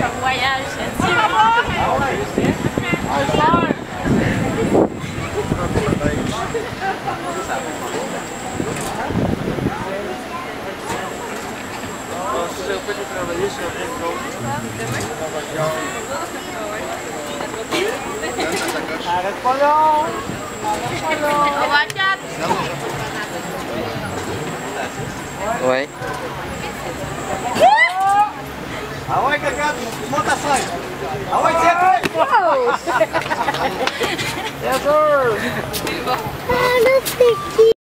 voyage, j'ai dit. Arrête pas long! On va à 4. Ouais. Ah ouais, caca, tu montes à 5. Ah ouais, tiens! Bien sûr! C'est bon. Ah, là, c'est qui?